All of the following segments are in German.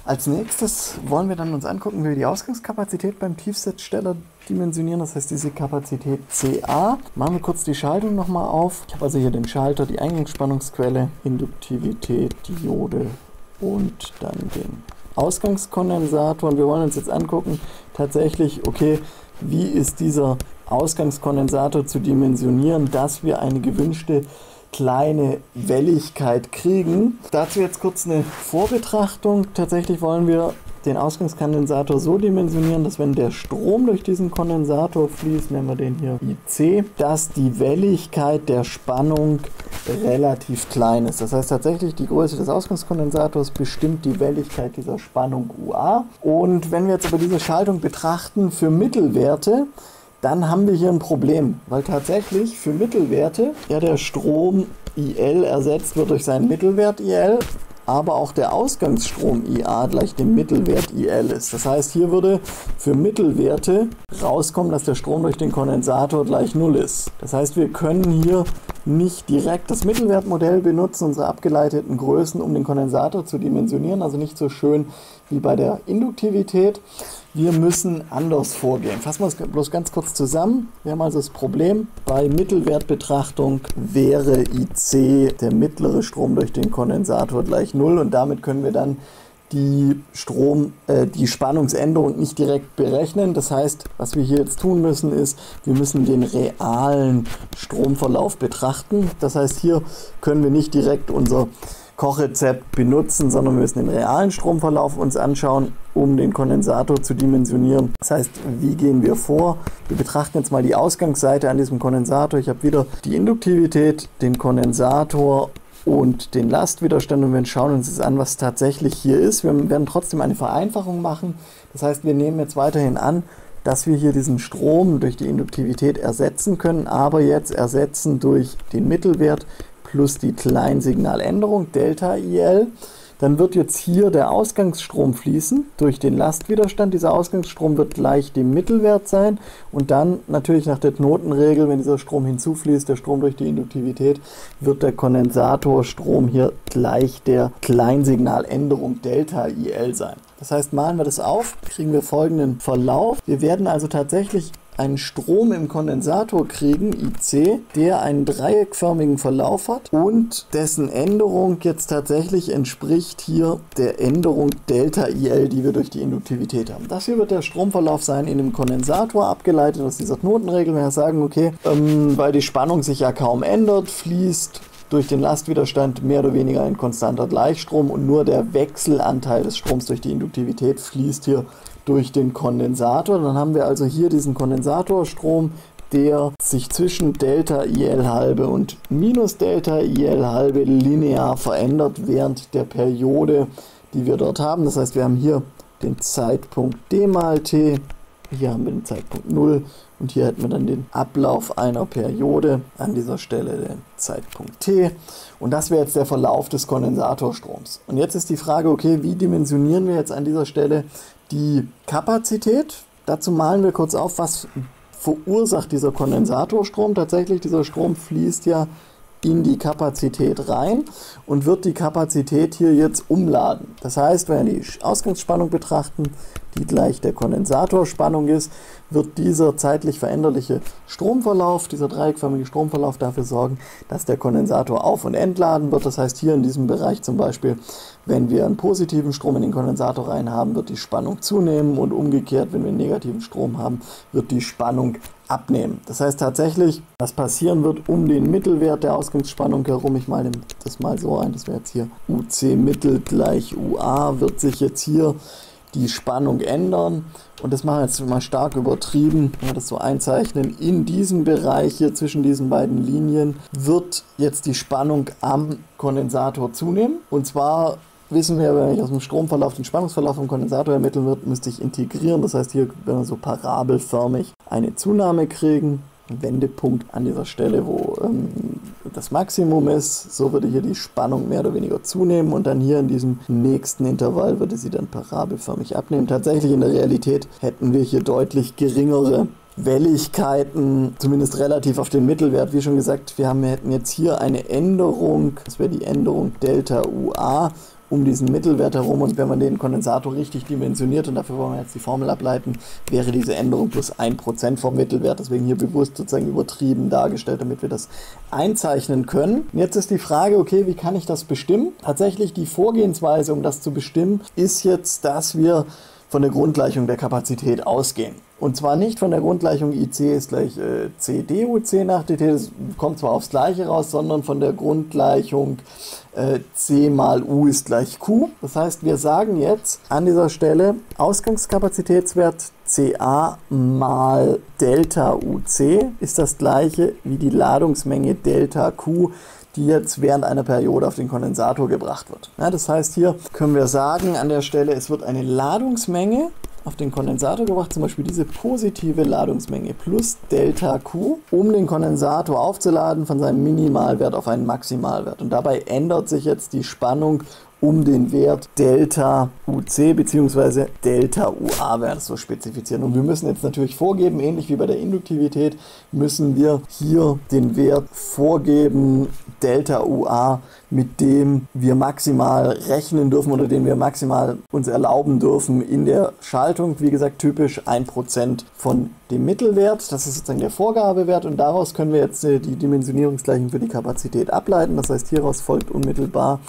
Als nächstes wollen wir dann uns angucken, wie wir die Ausgangskapazität beim Tiefsetsteller dimensionieren, das heißt diese Kapazität CA. Machen wir kurz die Schaltung nochmal auf. Ich habe also hier den Schalter, die Eingangsspannungsquelle, Induktivität, Diode und dann den Ausgangskondensator. Und wir wollen uns jetzt angucken, tatsächlich, okay, wie ist dieser Ausgangskondensator zu dimensionieren, dass wir eine gewünschte kleine Welligkeit kriegen. Dazu jetzt kurz eine Vorbetrachtung. Tatsächlich wollen wir den Ausgangskondensator so dimensionieren, dass wenn der Strom durch diesen Kondensator fließt, nennen wir den hier IC, dass die Welligkeit der Spannung relativ klein ist. Das heißt tatsächlich, die Größe des Ausgangskondensators bestimmt die Welligkeit dieser Spannung UA. Und wenn wir jetzt aber diese Schaltung betrachten für Mittelwerte, dann haben wir hier ein Problem, weil tatsächlich für Mittelwerte ja der Strom IL ersetzt wird durch seinen Mittelwert IL, aber auch der Ausgangsstrom IA gleich dem Mittelwert IL ist. Das heißt, hier würde für Mittelwerte rauskommen, dass der Strom durch den Kondensator gleich 0 ist. Das heißt, wir können hier nicht direkt das Mittelwertmodell benutzen, unsere abgeleiteten Größen, um den Kondensator zu dimensionieren, also nicht so schön wie bei der Induktivität. Wir müssen anders vorgehen. Fassen wir es bloß ganz kurz zusammen. Wir haben also das Problem, bei Mittelwertbetrachtung wäre IC, der mittlere Strom durch den Kondensator, gleich 0 und damit können wir dann die Spannungsänderung nicht direkt berechnen. Das heißt, was wir hier jetzt tun müssen, ist, wir müssen den realen Stromverlauf betrachten. Das heißt, hier können wir nicht direkt unser Kochrezept benutzen, sondern wir müssen den realen Stromverlauf uns anschauen, um den Kondensator zu dimensionieren. Das heißt, wie gehen wir vor? Wir betrachten jetzt mal die Ausgangsseite an diesem Kondensator. Ich habe wieder die Induktivität, den Kondensator und den Lastwiderstand und wir schauen uns jetzt an, was tatsächlich hier ist. Wir werden trotzdem eine Vereinfachung machen. Das heißt, wir nehmen jetzt weiterhin an, dass wir hier diesen Strom durch die Induktivität ersetzen können, aber jetzt ersetzen durch den Mittelwert plus die Kleinsignaländerung Delta IL. Dann wird jetzt hier der Ausgangsstrom fließen durch den Lastwiderstand. Dieser Ausgangsstrom wird gleich dem Mittelwert sein und dann natürlich nach der Knotenregel, wenn dieser Strom hinzufließt, der Strom durch die Induktivität, wird der Kondensatorstrom hier gleich der Kleinsignaländerung Delta IL sein. Das heißt, malen wir das auf, kriegen wir folgenden Verlauf. Wir werden also tatsächlich einen Strom im Kondensator kriegen, IC, der einen dreieckförmigen Verlauf hat und dessen Änderung jetzt tatsächlich entspricht hier der Änderung Delta IL, die wir durch die Induktivität haben. Das hier wird der Stromverlauf sein in dem Kondensator, abgeleitet aus dieser Knotenregel. Wenn wir sagen, okay, weil die Spannung sich ja kaum ändert, fließt durch den Lastwiderstand mehr oder weniger ein konstanter Gleichstrom und nur der Wechselanteil des Stroms durch die Induktivität fließt hier durch den Kondensator. Dann haben wir also hier diesen Kondensatorstrom, der sich zwischen Delta IL halbe und minus Delta IL halbe linear verändert während der Periode, die wir dort haben. Das heißt, wir haben hier den Zeitpunkt d mal t, hier haben wir den Zeitpunkt 0 und hier hätten wir dann den Ablauf einer Periode, an dieser Stelle den Zeitpunkt t. Und das wäre jetzt der Verlauf des Kondensatorstroms. Und jetzt ist die Frage, okay, wie dimensionieren wir jetzt an dieser Stelle die Kapazität? Dazu malen wir kurz auf, was verursacht dieser Kondensatorstrom. Tatsächlich, dieser Strom fließt ja in die Kapazität rein und wird die Kapazität hier jetzt umladen. Das heißt, wenn wir die Ausgangsspannung betrachten, die gleich der Kondensatorspannung ist, wird dieser zeitlich veränderliche Stromverlauf, dieser dreieckförmige Stromverlauf dafür sorgen, dass der Kondensator auf- und entladen wird. Das heißt, hier in diesem Bereich zum Beispiel, wenn wir einen positiven Strom in den Kondensator rein haben, wird die Spannung zunehmen und umgekehrt, wenn wir einen negativen Strom haben, wird die Spannung abnehmen. Das heißt tatsächlich, was passieren wird um den Mittelwert der Ausgangsspannung herum, ich male das mal so ein, das wäre jetzt hier UC Mittel gleich UA, wird sich jetzt hier die Spannung ändern und das machen wir jetzt mal stark übertrieben, wenn wir das so einzeichnen, in diesem Bereich hier zwischen diesen beiden Linien wird jetzt die Spannung am Kondensator zunehmen und zwar wissen wir, wenn ich aus dem Stromverlauf den Spannungsverlauf vom Kondensator ermitteln wird, müsste ich integrieren. Das heißt, hier werden wir so parabelförmig eine Zunahme kriegen. Ein Wendepunkt an dieser Stelle, wo das Maximum ist. So würde hier die Spannung mehr oder weniger zunehmen und dann hier in diesem nächsten Intervall würde sie dann parabelförmig abnehmen. Tatsächlich in der Realität hätten wir hier deutlich geringere Welligkeiten, zumindest relativ auf den Mittelwert. Wie schon gesagt, wir hätten jetzt hier eine Änderung, das wäre die Änderung Delta UA um diesen Mittelwert herum, und wenn man den Kondensator richtig dimensioniert, und dafür wollen wir jetzt die Formel ableiten, wäre diese Änderung plus 1% vom Mittelwert, deswegen hier bewusst sozusagen übertrieben dargestellt, damit wir das einzeichnen können. Und jetzt ist die Frage, okay, wie kann ich das bestimmen? Tatsächlich die Vorgehensweise, um das zu bestimmen, ist jetzt, dass wir von der Grundgleichung der Kapazität ausgehen. Und zwar nicht von der Grundgleichung IC ist gleich C duc nach dt, das kommt zwar aufs Gleiche raus, sondern von der Grundgleichung C mal U ist gleich Q. Das heißt, wir sagen jetzt an dieser Stelle, Ausgangskapazitätswert Ca mal Delta UC ist das gleiche wie die Ladungsmenge Delta Q, die jetzt während einer Periode auf den Kondensator gebracht wird. Ja, das heißt, hier können wir sagen an der Stelle, es wird eine Ladungsmenge auf den Kondensator gebracht, zum Beispiel diese positive Ladungsmenge plus Delta Q, um den Kondensator aufzuladen von seinem Minimalwert auf einen Maximalwert. Und dabei ändert sich jetzt die Spannung um den Wert Delta UC bzw. Delta UA, wäre das so spezifizieren. Und wir müssen jetzt natürlich vorgeben, ähnlich wie bei der Induktivität, müssen wir hier den Wert vorgeben, Delta UA, mit dem wir maximal rechnen dürfen oder den wir maximal uns erlauben dürfen in der Schaltung. Wie gesagt, typisch 1% von dem Mittelwert. Das ist sozusagen der Vorgabewert, und daraus können wir jetzt die Dimensionierungsgleichung für die Kapazität ableiten. Das heißt, hieraus folgt unmittelbar,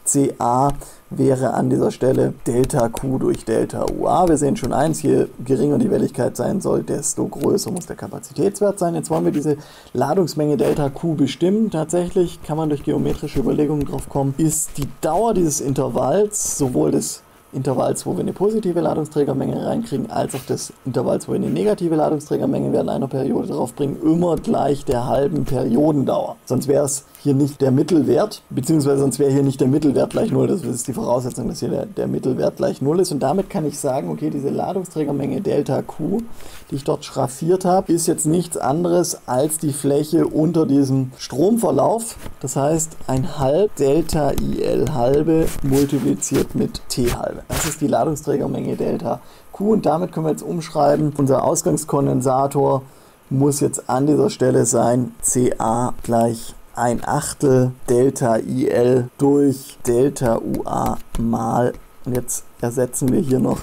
Ca wäre an dieser Stelle Delta Q durch Delta UA. Wir sehen schon eins, je geringer die Welligkeit sein soll, desto größer muss der Kapazitätswert sein. Jetzt wollen wir diese Ladungsmenge Delta Q bestimmen. Tatsächlich kann man durch geometrische Überlegungen drauf kommen, ist die Dauer dieses Intervalls, sowohl des Intervalls, wo wir eine positive Ladungsträgermenge reinkriegen, als auch des Intervalls, wo wir eine negative Ladungsträgermenge während einer Periode drauf bringen, immer gleich der halben Periodendauer. Sonst wäre es hier nicht der Mittelwert, beziehungsweise sonst wäre hier nicht der Mittelwert gleich 0. Das ist die Voraussetzung, dass hier der Mittelwert gleich 0 ist. Und damit kann ich sagen, okay, diese Ladungsträgermenge Delta Q, die ich dort schraffiert habe, ist jetzt nichts anderes als die Fläche unter diesem Stromverlauf. Das heißt, ein halb Delta IL halbe multipliziert mit T halbe. Das ist die Ladungsträgermenge Delta Q, und damit können wir jetzt umschreiben, unser Ausgangskondensator muss jetzt an dieser Stelle sein Ca gleich 1/8 Delta IL durch Delta UA mal, und jetzt ersetzen wir hier noch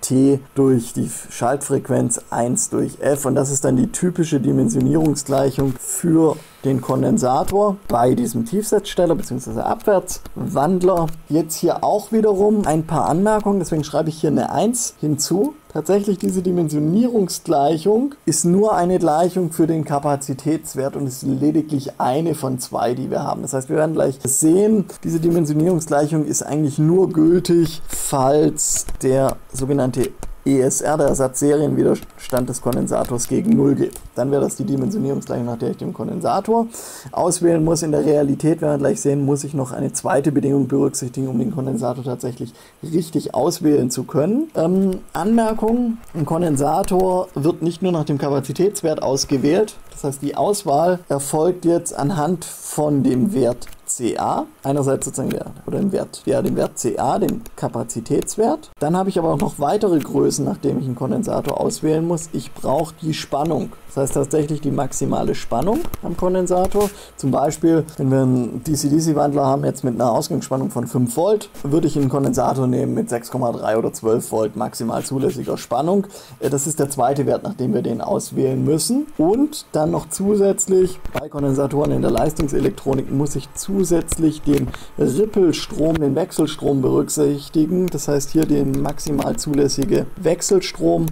T durch die Schaltfrequenz 1 durch F, und das ist dann die typische Dimensionierungsgleichung für den Kondensator bei diesem Tiefsetzsteller bzw. Abwärtswandler. Jetzt hier auch wiederum ein paar Anmerkungen, deswegen schreibe ich hier eine 1 hinzu. Tatsächlich, diese Dimensionierungsgleichung ist nur eine Gleichung für den Kapazitätswert und ist lediglich eine von zwei, die wir haben. Das heißt, wir werden gleich sehen, diese Dimensionierungsgleichung ist eigentlich nur gültig, falls der sogenannte ESR, der Ersatzserienwiderstand des Kondensators, gegen 0 geht. Dann wäre das die Dimensionierungsgleichung, nach der ich den Kondensator auswählen muss. In der Realität, werden wir gleich sehen, muss ich noch eine zweite Bedingung berücksichtigen, um den Kondensator tatsächlich richtig auswählen zu können. Anmerkung: Ein Kondensator wird nicht nur nach dem Kapazitätswert ausgewählt. Das heißt, die Auswahl erfolgt jetzt anhand von dem Wert Ca, einerseits sozusagen dem Wert Ca, dem Kapazitätswert. Dann habe ich aber auch noch weitere Größen, nachdem ich einen Kondensator auswählen muss. Ich brauche die Spannung. Das heißt tatsächlich die maximale Spannung am Kondensator. Zum Beispiel, wenn wir einen DC-DC-Wandler haben, jetzt mit einer Ausgangsspannung von 5 Volt, würde ich einen Kondensator nehmen mit 6,3 oder 12 Volt maximal zulässiger Spannung. Das ist der zweite Wert, nachdem wir den auswählen müssen. Und dann noch zusätzlich, bei Kondensatoren in der Leistungselektronik muss ich zusätzlich den Rippelstrom, den Wechselstrom berücksichtigen. Das heißt hier den maximal zulässige Wechselstrom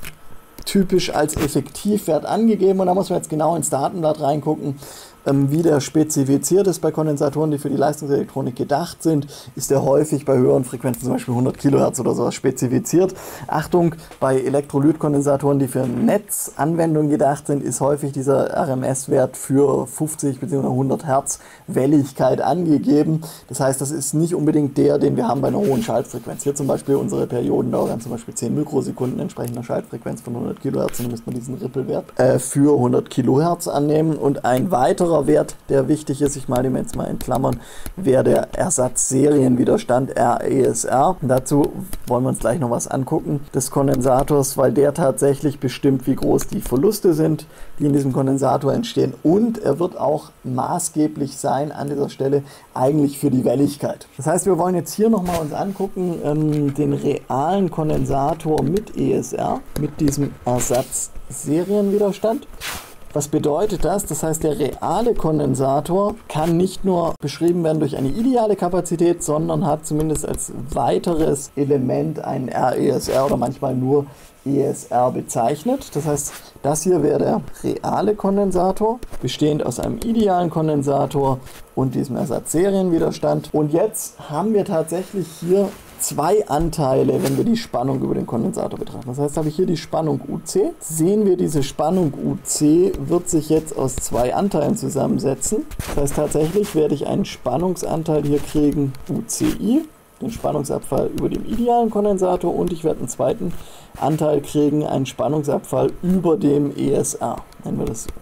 typisch als Effektivwert angegeben, und da muss man jetzt genau ins Datenblatt reingucken, wie der spezifiziert ist. Bei Kondensatoren, die für die Leistungselektronik gedacht sind, ist der häufig bei höheren Frequenzen, zum Beispiel 100 Kilohertz oder sowas, spezifiziert. Achtung, bei Elektrolytkondensatoren, die für Netzanwendungen gedacht sind, ist häufig dieser RMS-Wert für 50 bzw. 100 Hertz Welligkeit angegeben. Das heißt, das ist nicht unbedingt der, den wir haben bei einer hohen Schaltfrequenz. Hier zum Beispiel unsere Periodendauer wären zum Beispiel 10 Mikrosekunden entsprechender Schaltfrequenz von 100 Kilohertz, und dann müsste man diesen Rippelwert für 100 Kilohertz annehmen. Und ein weiterer weiterer Wert, der wichtig ist, ich male den jetzt mal in Klammern, wäre der Ersatzserienwiderstand RESR. Dazu wollen wir uns gleich noch was angucken des Kondensators, weil der tatsächlich bestimmt, wie groß die Verluste sind, die in diesem Kondensator entstehen, und er wird auch maßgeblich sein an dieser Stelle eigentlich für die Welligkeit. Das heißt, wir wollen jetzt hier nochmal uns angucken, den realen Kondensator mit ESR, mit diesem Ersatzserienwiderstand. Was bedeutet das? Das heißt, der reale Kondensator kann nicht nur beschrieben werden durch eine ideale Kapazität, sondern hat zumindest als weiteres Element einen RESR oder manchmal nur ESR bezeichnet. Das heißt, das hier wäre der reale Kondensator, bestehend aus einem idealen Kondensator und diesem Ersatzserienwiderstand. Und jetzt haben wir tatsächlich hier zwei Anteile, wenn wir die Spannung über den Kondensator betrachten. Das heißt, habe ich hier die Spannung UC. Sehen wir, diese Spannung UC wird sich jetzt aus zwei Anteilen zusammensetzen. Das heißt, tatsächlich werde ich einen Spannungsanteil hier kriegen, UCI, den Spannungsabfall über dem idealen Kondensator, und ich werde einen zweiten Anteil kriegen, einen Spannungsabfall über dem ESR. Nennen wir das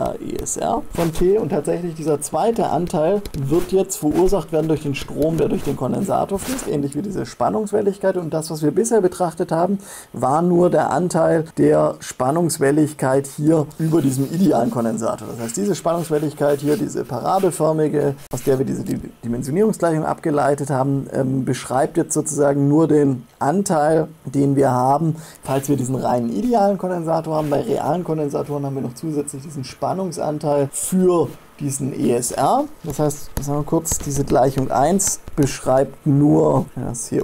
URESR von T, und tatsächlich dieser zweite Anteil wird jetzt verursacht werden durch den Strom, der durch den Kondensator fließt, ähnlich wie diese Spannungswelligkeit, und das, was wir bisher betrachtet haben, war nur der Anteil der Spannungswelligkeit hier über diesem idealen Kondensator. Das heißt, diese Spannungswelligkeit hier, diese parabelförmige, aus der wir diese Dimensionierungsgleichung abgeleitet haben, beschreibt jetzt sozusagen nur den Anteil, den wir haben, falls wir diesen reinen idealen Kondensator haben. Bei realen Kondensatoren haben wir noch zusätzlich diesen Spannungsanteil für diesen ESR. Das heißt, sagen wir kurz, diese Gleichung 1 beschreibt nur das hier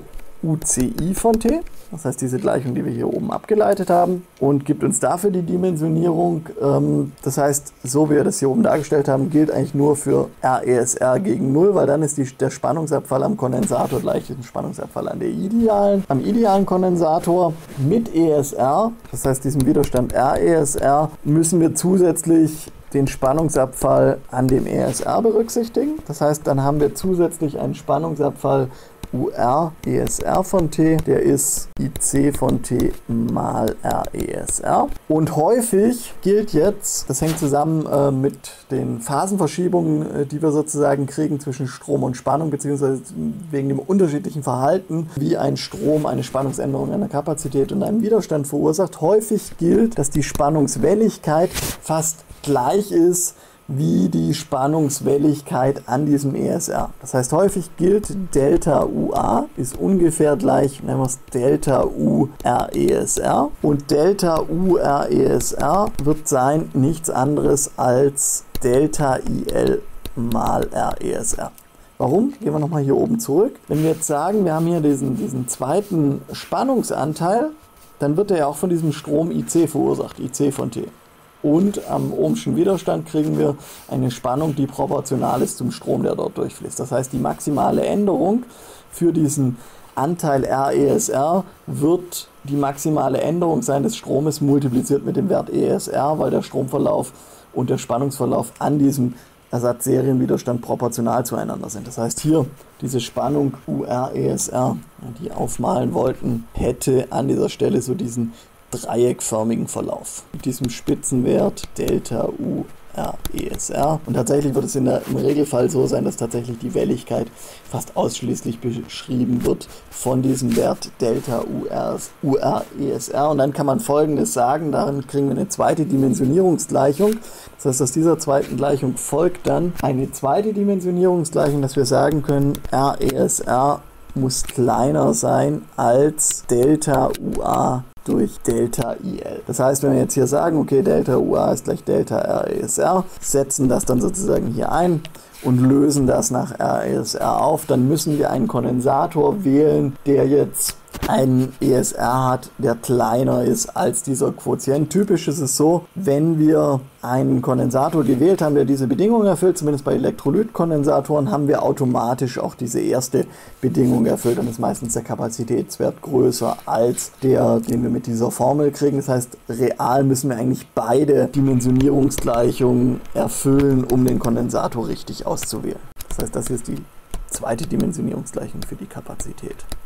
UCI von T. Das heißt, diese Gleichung, die wir hier oben abgeleitet haben, und gibt uns dafür die Dimensionierung. Das heißt, so wie wir das hier oben dargestellt haben, gilt eigentlich nur für RESR gegen 0, weil dann ist der Spannungsabfall am Kondensator gleich dem Spannungsabfall am idealen Kondensator. Mit ESR, das heißt diesem Widerstand RESR, müssen wir zusätzlich den Spannungsabfall an dem ESR berücksichtigen. Das heißt, dann haben wir zusätzlich einen Spannungsabfall URESR von T, der ist IC von T mal RESR. Und häufig gilt jetzt, das hängt zusammen mit den Phasenverschiebungen, die wir sozusagen kriegen zwischen Strom und Spannung, beziehungsweise wegen dem unterschiedlichen Verhalten, wie ein Strom eine Spannungsänderung einer Kapazität und einem Widerstand verursacht. Häufig gilt, dass die Spannungswelligkeit fast gleich ist wie die Spannungswelligkeit an diesem ESR. Das heißt, häufig gilt, Delta UA ist ungefähr gleich, nennen wir es Delta URESR, und Delta URESR wird sein nichts anderes als Delta IL mal RESR. Warum? Gehen wir nochmal hier oben zurück. Wenn wir jetzt sagen, wir haben hier diesen zweiten Spannungsanteil, dann wird er ja auch von diesem Strom IC verursacht, IC von T. Und am ohmschen Widerstand kriegen wir eine Spannung, die proportional ist zum Strom, der dort durchfließt. Das heißt, die maximale Änderung für diesen Anteil RESR wird die maximale Änderung sein des Stromes multipliziert mit dem Wert ESR, weil der Stromverlauf und der Spannungsverlauf an diesem Ersatzserienwiderstand proportional zueinander sind. Das heißt, hier diese Spannung URESR, die aufmalen wollten, hätte an dieser Stelle so diesen dreieckförmigen Verlauf mit diesem Spitzenwert Delta URESR. Und tatsächlich wird es im Regelfall so sein, dass tatsächlich die Welligkeit fast ausschließlich beschrieben wird von diesem Wert Delta URESR. Und dann kann man Folgendes sagen, darin kriegen wir eine zweite Dimensionierungsgleichung. Das heißt, aus dieser zweiten Gleichung folgt dann eine zweite Dimensionierungsgleichung, dass wir sagen können, RESR muss kleiner sein als Delta UA durch Delta IL. Das heißt, wenn wir jetzt hier sagen, okay, Delta UA ist gleich Delta RESR, setzen das dann sozusagen hier ein und lösen das nach RESR auf, dann müssen wir einen Kondensator wählen, der jetzt einen ESR hat, der kleiner ist als dieser Quotient. Typisch ist es so, wenn wir einen Kondensator gewählt haben, der diese Bedingung erfüllt, zumindest bei Elektrolytkondensatoren, haben wir automatisch auch diese erste Bedingung erfüllt. Dann ist meistens der Kapazitätswert größer als der, den wir mit dieser Formel kriegen. Das heißt, real müssen wir eigentlich beide Dimensionierungsgleichungen erfüllen, um den Kondensator richtig auszuwählen. Das heißt, das hier ist die zweite Dimensionierungsgleichung für die Kapazität.